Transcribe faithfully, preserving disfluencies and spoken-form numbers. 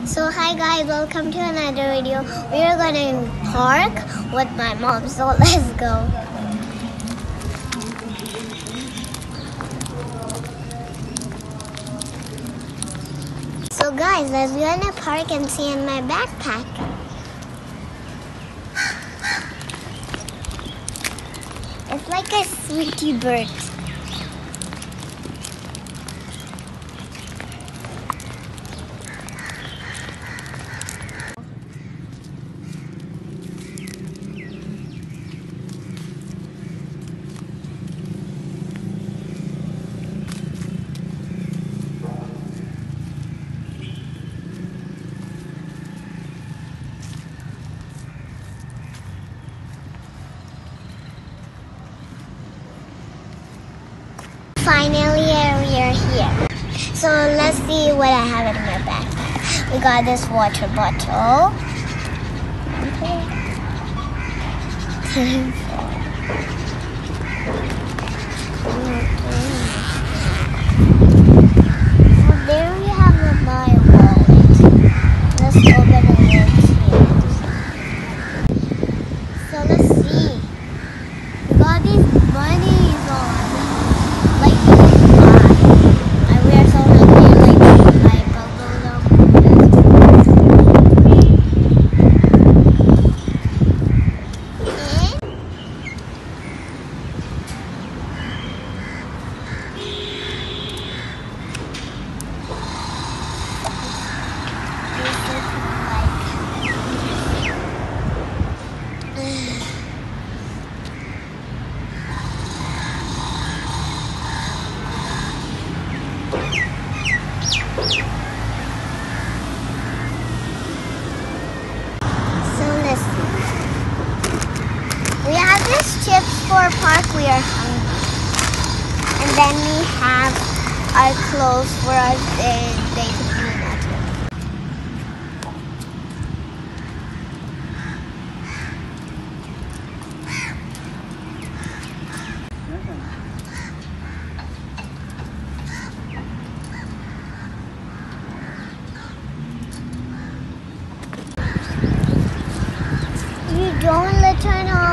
So hi guys, welcome to another video. We are gonna park with my mom, so let's go. So guys, let's go in the park and see in my backpack. It's like a sweetie bird. Finally, we are here. So let's see what I have in my backpack. We got this water bottle. So there we have my wallet. Let's open it here. So let's see. We got these bunnies on. Like and we are so hungry, like like bubble we have these chips for park, we are hungry. And then we have our clothes for us day, day to clean up. You don't return home.